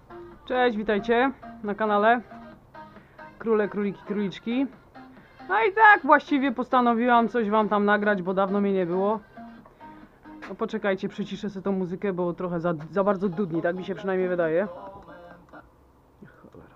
Cześć, witajcie na kanale Króle, Króliki, Króliczki. No i tak właściwie postanowiłam coś wam tam nagrać, bo dawno mnie nie było. No poczekajcie, przyciszę sobie tą muzykę, bo trochę za bardzo dudni, tak mi się przynajmniej wydaje. Cholera.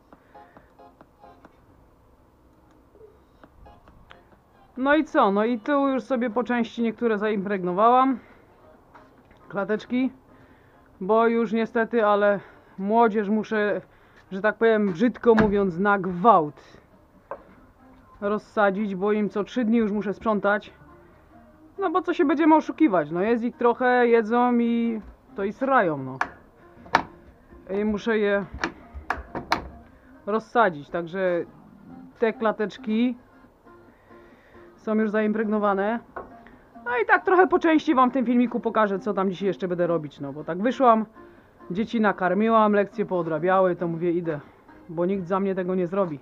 No i co? No i tu już sobie po części niektóre zaimpregnowałam. Klateczki. Bo już niestety, ale młodzież muszę, że tak powiem brzydko mówiąc, na gwałt rozsadzić, bo im co 3 dni już muszę sprzątać. No bo co się będziemy oszukiwać, no jest ich trochę, jedzą i to i srają, no. I muszę je rozsadzić, także te klateczki są już zaimpregnowane. No i tak trochę po części wam w tym filmiku pokażę, co tam dzisiaj jeszcze będę robić, no bo tak wyszłam, dzieci nakarmiłam, lekcje poodrabiały, to mówię idę, bo nikt za mnie tego nie zrobi.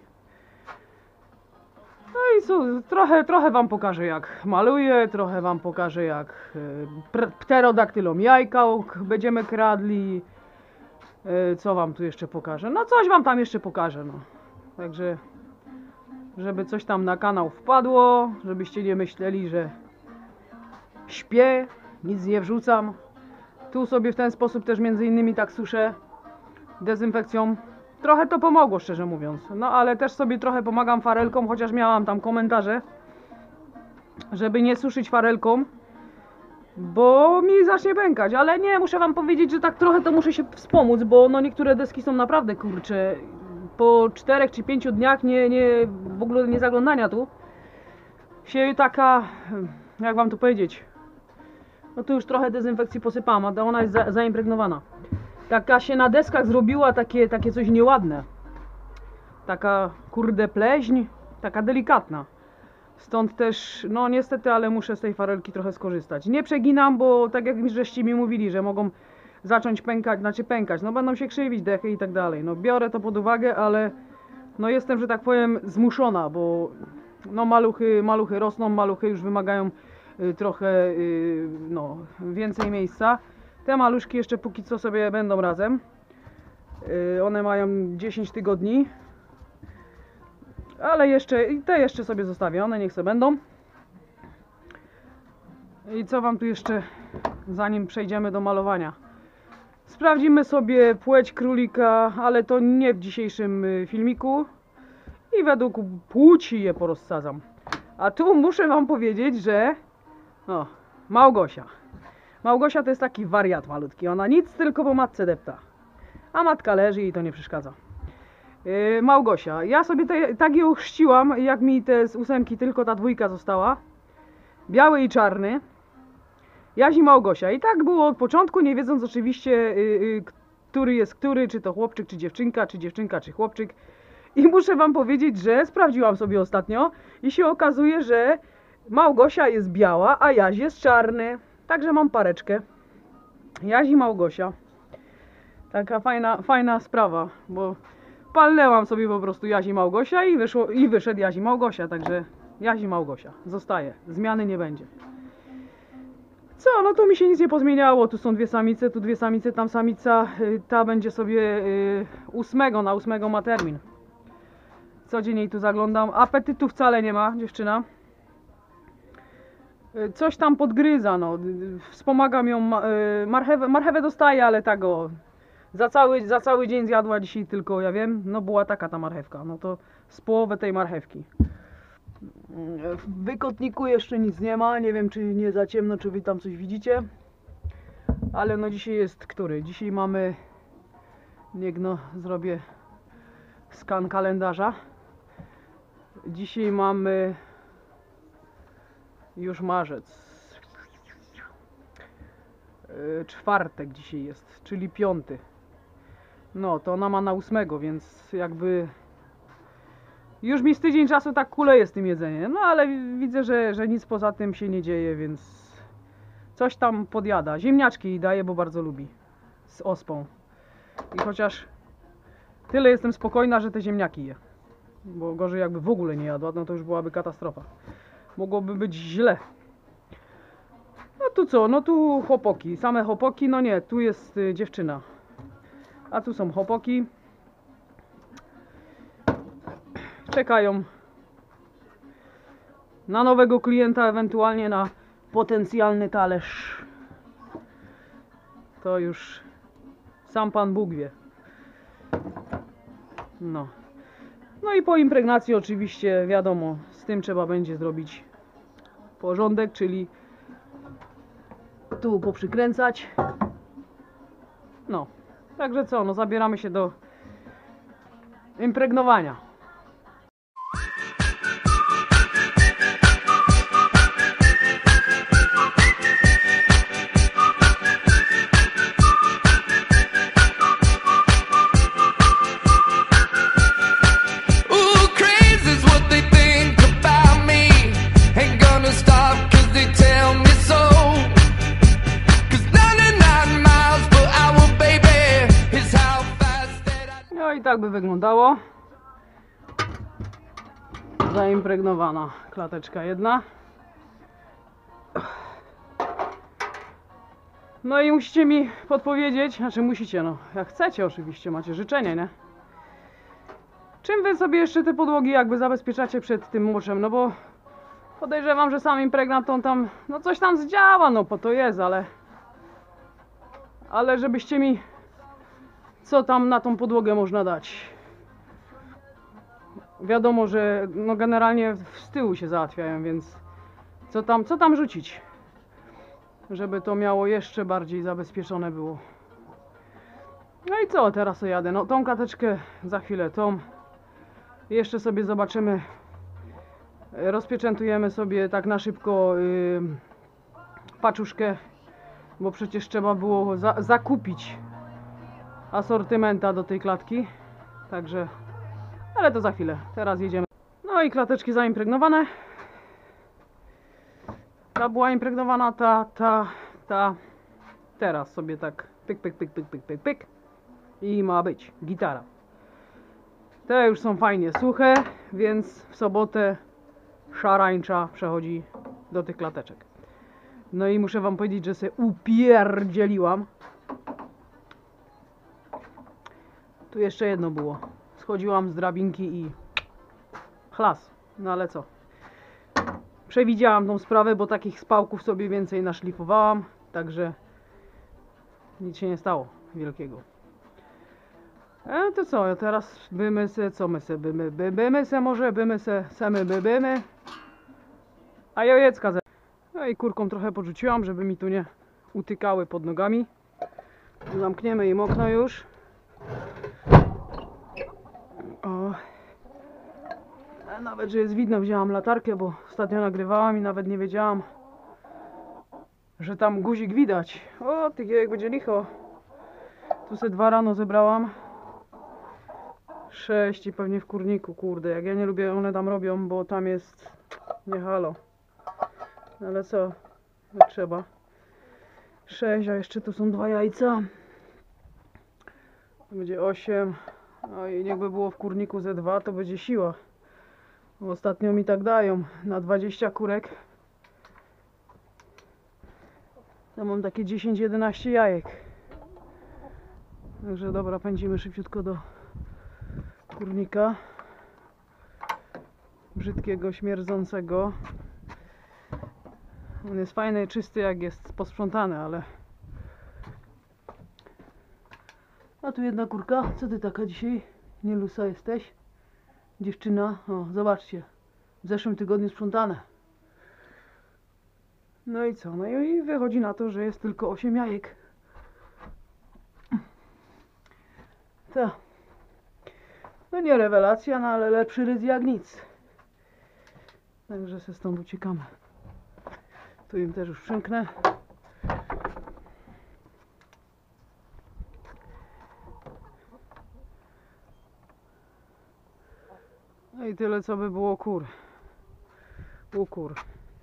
No i co, trochę wam pokażę jak maluję, trochę wam pokażę jak pterodaktylom jajka będziemy kradli. Co wam tu jeszcze pokażę? No coś wam tam jeszcze pokażę, no. Także, żeby coś tam na kanał wpadło, żebyście nie myśleli, że śpię, nic nie wrzucam. Tu sobie w ten sposób też między innymi tak suszę dezynfekcją. Trochę to pomogło, szczerze mówiąc. No ale też sobie trochę pomagam farelką, chociaż miałam tam komentarze, żeby nie suszyć farelką, bo mi zacznie pękać. Ale nie, muszę wam powiedzieć, że tak trochę to muszę się wspomóc, bo no niektóre deski są naprawdę kurcze. Po 4 czy 5 dniach w ogóle nie zaglądania tu się taka, jak wam tu powiedzieć, no tu już trochę dezynfekcji posypałam, a ona jest zaimpregnowana. Taka się na deskach zrobiła takie coś nieładne. Taka kurde pleśń, taka delikatna. Stąd też, no niestety, ale muszę z tej farelki trochę skorzystać. Nie przeginam, bo tak jak żeście mi mówili, że mogą zacząć pękać, no będą się krzywić dechy i tak dalej. No biorę to pod uwagę, ale no jestem, że tak powiem, zmuszona, bo no maluchy rosną, maluchy już wymagają trochę no, więcej miejsca. Te maluszki jeszcze póki co sobie będą razem. One mają 10 tygodni. Ale te jeszcze sobie zostawię, one niech sobie będą. I co wam tu jeszcze, zanim przejdziemy do malowania? Sprawdzimy sobie płeć królika, ale to nie w dzisiejszym filmiku. I według płci je porozsadzam. A tu muszę wam powiedzieć, że o, Małgosia to jest taki wariat malutki. Ona nic tylko po matce depta. A matka leży i to nie przeszkadza. Małgosia. Ja sobie tak ją chrzciłam, jak mi te z 8 tylko ta 2 została. Biały i czarny. Jaś i Małgosia. I tak było od początku, nie wiedząc oczywiście, który jest który, czy to chłopczyk, czy dziewczynka, czy chłopczyk. I muszę wam powiedzieć, że sprawdziłam sobie ostatnio i się okazuje, że Małgosia jest biała, a Jaś jest czarny. Także mam pareczkę. Jaś i Małgosia. Taka fajna sprawa, bo palnęłam sobie po prostu Jaś i Małgosia i wyszedł Jaś i Małgosia. Także Jaś i Małgosia. Zostaje. Zmiany nie będzie. Co? No tu mi się nic nie pozmieniało. Tu są 2 samice, tu 2 samice, tam samica. Ta będzie sobie 8, na 8 ma termin. Codziennie tu zaglądam. Apetytu wcale nie ma, dziewczyna. Coś tam podgryza, no. Wspomagam ją, marchewę dostaje, ale tak o. Za cały dzień zjadła dzisiaj tylko, ja wiem, no była taka ta marchewka, no to z połowę tej marchewki. W wykotniku jeszcze nic nie ma, nie wiem czy nie za ciemno, czy wy tam coś widzicie. Ale no dzisiaj jest który? Dzisiaj mamy, niech no zrobię skan kalendarza. Dzisiaj mamy już marzec. Czwartek dzisiaj jest, czyli 5. No to ona ma na 8, więc jakby już mi z tydzień czasu tak kuleje z tym jedzeniem. No ale widzę, że nic poza tym się nie dzieje, więc coś tam podjada. Ziemniaczki daje, bo bardzo lubi. Z ospą. I chociaż tyle jestem spokojna, że te ziemniaki je. Bo gorzej jakby w ogóle nie jadła, no to już byłaby katastrofa. Mogłoby być źle. No tu co? No tu chłopoki. Same chłopoki? No nie, tu jest dziewczyna. A tu są chłopaki. Czekają na nowego klienta, ewentualnie na potencjalny talerz. To już sam Pan Bóg wie. No. No i po impregnacji oczywiście wiadomo, z tym trzeba będzie zrobić porządek, czyli tu poprzykręcać. No. Także co, no zabieramy się do impregnowania. No i tak by wyglądało zaimpregnowana klateczka jedna. No i musicie mi podpowiedzieć, znaczy musicie, no jak chcecie oczywiście, macie życzenie, nie? Czym wy sobie jeszcze te podłogi jakby zabezpieczacie przed tym moczem, no bo podejrzewam, że sam impregnat on tam, no coś tam zdziała, no po to jest, ale żebyście mi, co tam na tą podłogę można dać. Wiadomo, że no generalnie z tyłu się załatwiają, więc co tam rzucić, żeby to miało jeszcze bardziej zabezpieczone było. No i co, teraz to jadę, no tą klateczkę za chwilę, tą jeszcze sobie zobaczymy, rozpieczętujemy sobie tak na szybko paczuszkę, bo przecież trzeba było zakupić asortymenta do tej klatki, także, ale to za chwilę, teraz jedziemy. No i klateczki zaimpregnowane. Ta była impregnowana, ta. Teraz sobie tak pyk, pyk, pyk, pyk, pyk, pyk, pyk i ma być gitara. Te już są fajnie suche, więc w sobotę szarańcza przechodzi do tych klateczek. No i muszę wam powiedzieć, że się upierdzieliłam. Tu jeszcze jedno było. Schodziłam z drabinki i chlas. No ale co? Przewidziałam tą sprawę, bo takich spałków sobie więcej naszlifowałam. Także nic się nie stało wielkiego. To co? Teraz bymy se, co my se bymy? Bymy se może, bymy se, semy bymy. A jajecka ze... No i kurką trochę porzuciłam, żeby mi tu nie utykały pod nogami. Zamkniemy im okno już. O. Nawet, że jest widno, wzięłam latarkę, bo ostatnio nagrywałam i nawet nie wiedziałam, że tam guzik widać. O, tych jajek będzie licho. Tu se 2 rano zebrałam. 6 i pewnie w kurniku, kurde, jak ja nie lubię, one tam robią, bo tam jest nie halo. Ale co? Jak trzeba. 6, a jeszcze tu są 2 jajca. To będzie 8. No i jakby było w kurniku ze 2, to będzie siła. Bo ostatnio mi tak dają na 20 kurek. To mam takie 10-11 jajek. Także dobra, pędzimy szybciutko do kurnika. Brzydkiego, śmierdzącego. On jest fajny, czysty jak jest posprzątany, ale... A tu jedna kurka. Co ty taka dzisiaj? Nielusa jesteś? Dziewczyna? O, zobaczcie. W zeszłym tygodniu sprzątane. No i co? No i wychodzi na to, że jest tylko 8 jajek. To. No nie rewelacja, no ale lepszy rys jak nic. Także se stąd uciekamy. Tu im też już przymknę. No i tyle, co by było kur. U kur.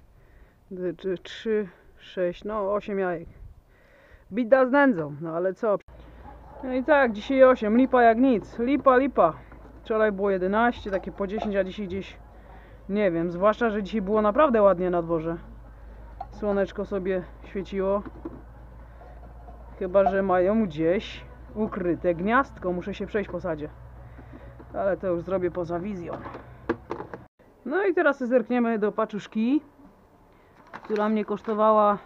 3, 6, no 8 jajek. Bida z nędzą, no ale co? No i tak, dzisiaj 8, lipa jak nic. Lipa. Wczoraj było 11, takie po 10, a dzisiaj gdzieś... Nie wiem, zwłaszcza, że dzisiaj było naprawdę ładnie na dworze. Słoneczko sobie świeciło. Chyba że mają gdzieś ukryte gniazdko. Muszę się przejść po sadzie. Ale to już zrobię poza wizją. No i teraz zerkniemy do paczuszki, która mnie kosztowała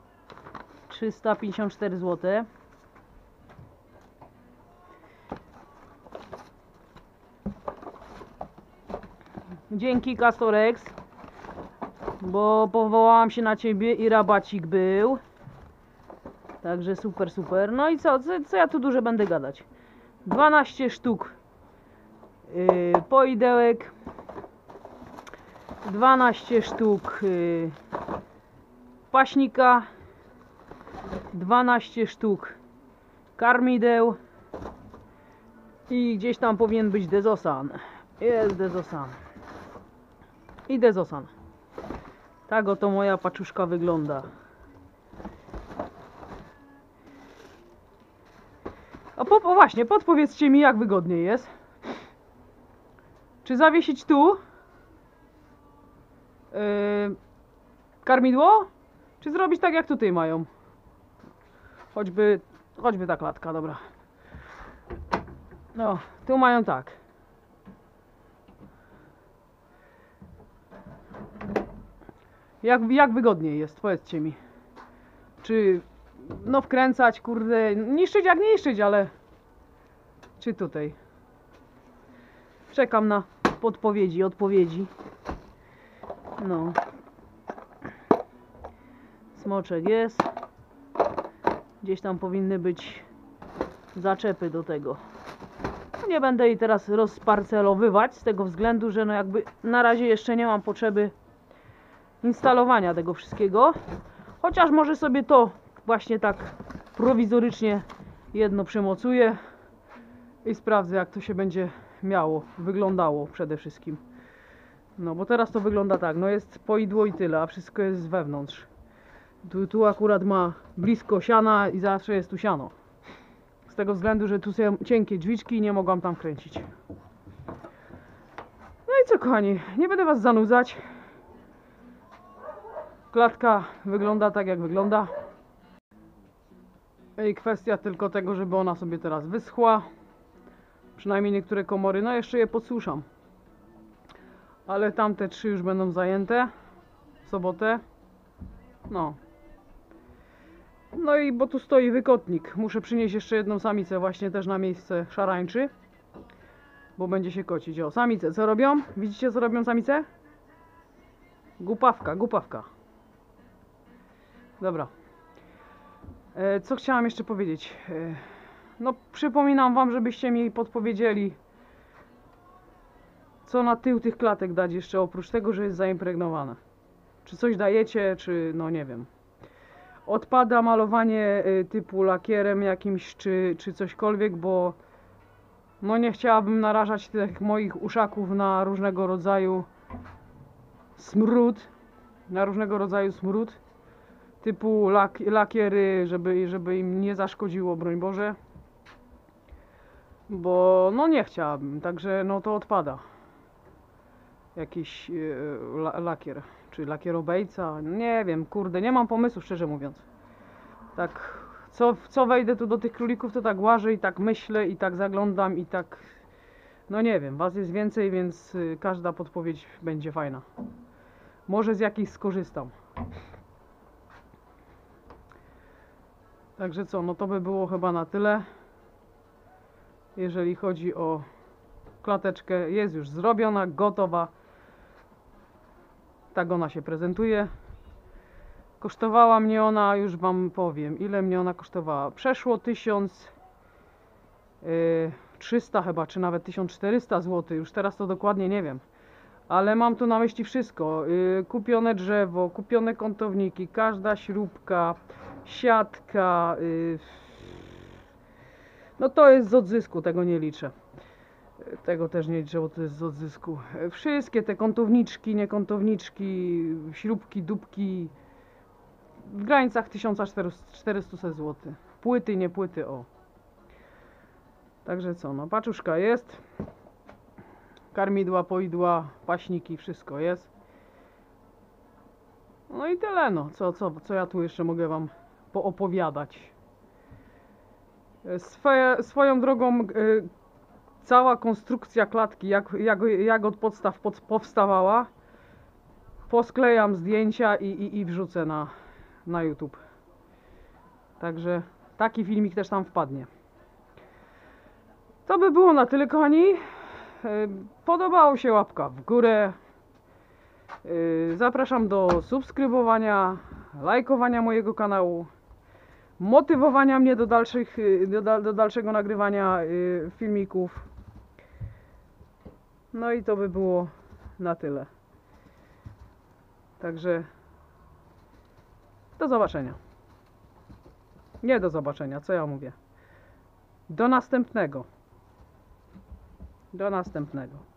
354 zł. Dzięki Castorex, bo powołałam się na ciebie i rabacik był. Także super, super. No i co ja tu dużo będę gadać? 12 sztuk poidełek, 12 sztuk paśnika, 12 sztuk karmideł i gdzieś tam powinien być dezosan. Jest dezosan. I dezosan. Tak oto moja paczuszka wygląda. O właśnie, podpowiedzcie mi, jak wygodniej jest. Czy zawiesić tu karmidło? Czy zrobić tak, jak tutaj mają? Choćby ta klatka, dobra. No, tu mają tak. Jak wygodniej jest, powiedzcie mi. Czy no wkręcać, kurde, niszczyć jak nie niszczyć, ale czy tutaj? Czekam na podpowiedzi, odpowiedzi. No. Smoczek jest. Gdzieś tam powinny być zaczepy do tego. Nie będę jej teraz rozparcelowywać z tego względu, że no jakby na razie jeszcze nie mam potrzeby instalowania tego wszystkiego. Chociaż może sobie to właśnie tak prowizorycznie jedno przymocuję i sprawdzę, jak to się będzie wyglądało przede wszystkim. No bo teraz to wygląda tak, no jest poidło i tyle, a wszystko jest wewnątrz. Tu akurat ma blisko siana i zawsze jest tu siano. Z tego względu, że tu są cienkie drzwiczki i nie mogłam tam kręcić. No i co, kochani, nie będę was zanudzać. Klatka wygląda tak, jak wygląda. I kwestia tylko tego, żeby ona sobie teraz wyschła. Przynajmniej niektóre komory, no jeszcze je podsuszam. Ale tamte 3 już będą zajęte w sobotę. No. No i bo tu stoi wykotnik. Muszę przynieść jeszcze jedną samicę właśnie też na miejsce szarańczy. Bo będzie się kocić. O, samice co robią? Widzicie, co robią samice? Głupawka, głupawka. Dobra. Co chciałam jeszcze powiedzieć? No przypominam wam, żebyście mi podpowiedzieli, co na tył tych klatek dać jeszcze oprócz tego, że jest zaimpregnowane. Czy coś dajecie, czy no nie wiem. Odpada malowanie typu lakierem jakimś, czy cośkolwiek, bo no nie chciałabym narażać tych moich uszaków na różnego rodzaju smród. Na różnego rodzaju smród. Typu lakiery, żeby im nie zaszkodziło, broń Boże. Bo no nie chciałabym, także no to odpada. Jakiś lakier, czy lakierobejca, nie wiem, kurde, nie mam pomysłu, szczerze mówiąc. Tak, co wejdę tu do tych królików, to tak łażę i tak myślę i tak zaglądam i tak, no nie wiem, was jest więcej, więc każda podpowiedź będzie fajna. Może z jakiejś skorzystam. Także co, no to by było chyba na tyle. Jeżeli chodzi o klateczkę, jest już zrobiona, gotowa. Tak ona się prezentuje. Kosztowała mnie ona, już wam powiem, ile mnie ona kosztowała. Przeszło 1300 chyba, czy nawet 1400 zł. Już teraz to dokładnie nie wiem. Ale mam tu na myśli wszystko. Kupione drzewo, kupione kątowniki, każda śrubka, siatka. No to jest z odzysku, tego nie liczę. Tego też nie liczę, bo to jest z odzysku. Wszystkie te kątowniczki, niekątowniczki, śrubki, dupki w granicach 1400 zł. Płyty, nie płyty, o. Także co, no paczuszka jest. Karmidła, poidła, paśniki, wszystko jest. No i tyle, no. Co ja tu jeszcze mogę wam poopowiadać? Swoją drogą cała konstrukcja klatki, jak od podstaw powstawała, posklejam zdjęcia i wrzucę na YouTube. Także taki filmik też tam wpadnie. To by było na tyle, kochani. Podobało się, łapka w górę. Zapraszam do subskrybowania, lajkowania mojego kanału, motywowania mnie do dalszego nagrywania filmików. No i to by było na tyle. Także do zobaczenia. Nie do zobaczenia, co ja mówię. Do następnego. Do następnego.